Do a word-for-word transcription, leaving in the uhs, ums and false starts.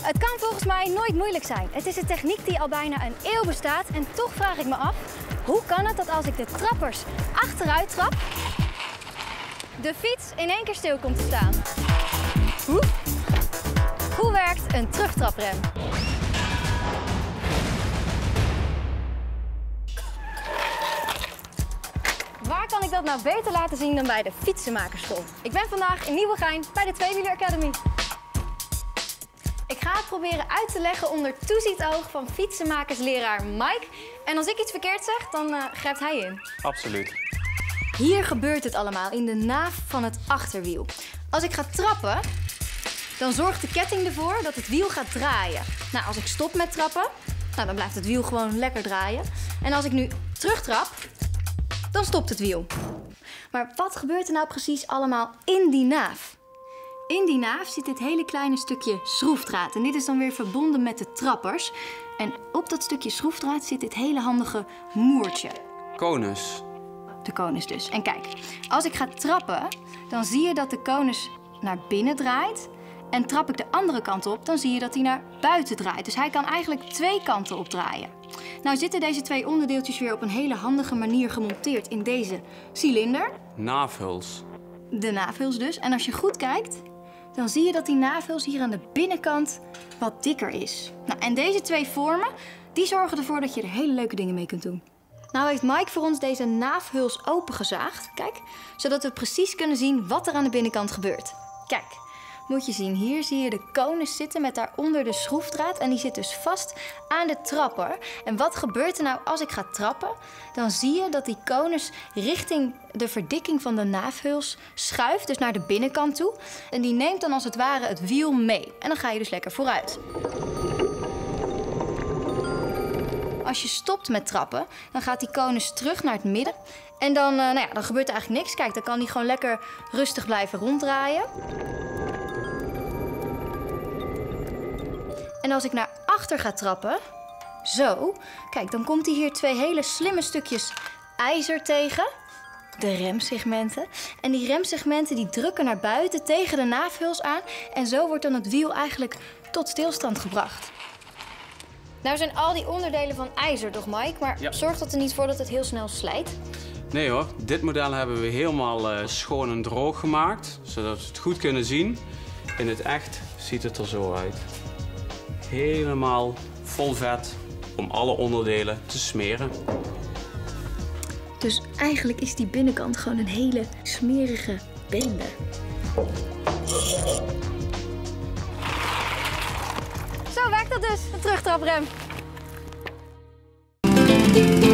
Het kan volgens mij nooit moeilijk zijn. Het is een techniek die al bijna een eeuw bestaat en toch vraag ik me af, hoe kan het dat als ik de trappers achteruit trap, de fiets in één keer stil komt te staan? Hoe? Hoe werkt een terugtraprem? Waar kan ik dat nou beter laten zien dan bij de Fietsenmakerschool? Ik ben vandaag in Nieuwegein bij de Tweewieler Academy. Ik ga het proberen uit te leggen onder toezicht oog van fietsenmakersleraar Mike. En als ik iets verkeerd zeg, dan uh, grijpt hij in. Absoluut. Hier gebeurt het allemaal in de naaf van het achterwiel. Als ik ga trappen, dan zorgt de ketting ervoor dat het wiel gaat draaien. Nou, als ik stop met trappen, nou, dan blijft het wiel gewoon lekker draaien. En als ik nu terugtrap, dan stopt het wiel. Maar wat gebeurt er nou precies allemaal in die naaf? In die naaf zit dit hele kleine stukje schroefdraad. En dit is dan weer verbonden met de trappers. En op dat stukje schroefdraad zit dit hele handige moertje. Konus. De konus dus. En kijk, als ik ga trappen, dan zie je dat de konus naar binnen draait. En trap ik de andere kant op, dan zie je dat hij naar buiten draait. Dus hij kan eigenlijk twee kanten opdraaien. Nou zitten deze twee onderdeeltjes weer op een hele handige manier gemonteerd in deze cilinder. Naafhuls. De naafhuls dus. En als je goed kijkt, dan zie je dat die naafhuls hier aan de binnenkant wat dikker is. Nou, en deze twee vormen, die zorgen ervoor dat je er hele leuke dingen mee kunt doen. Nou heeft Mike voor ons deze naafhuls opengezaagd, kijk, zodat we precies kunnen zien wat er aan de binnenkant gebeurt. Kijk. Moet je zien, hier zie je de konus zitten met daaronder de schroefdraad en die zit dus vast aan de trapper. En wat gebeurt er nou als ik ga trappen? Dan zie je dat die konus richting de verdikking van de naafhuls schuift, dus naar de binnenkant toe. En die neemt dan als het ware het wiel mee. En dan ga je dus lekker vooruit. Als je stopt met trappen, dan gaat die konus terug naar het midden. En dan, uh, nou ja, dan gebeurt er eigenlijk niks. Kijk, dan kan die gewoon lekker rustig blijven ronddraaien. En als ik naar achter ga trappen, zo, kijk, dan komt hij hier twee hele slimme stukjes ijzer tegen. De remsegmenten. En die remsegmenten die drukken naar buiten tegen de naafhuls aan. En zo wordt dan het wiel eigenlijk tot stilstand gebracht. Nou zijn al die onderdelen van ijzer, toch Mike? Maar ja. Zorgt dat er niet voor dat het heel snel slijt? Nee hoor, dit model hebben we helemaal uh, schoon en droog gemaakt. Zodat we het goed kunnen zien. In het echt ziet het er zo uit. Helemaal vol vet om alle onderdelen te smeren. Dus eigenlijk is die binnenkant gewoon een hele smerige bende. Zo werkt dat dus, een terugtraprem.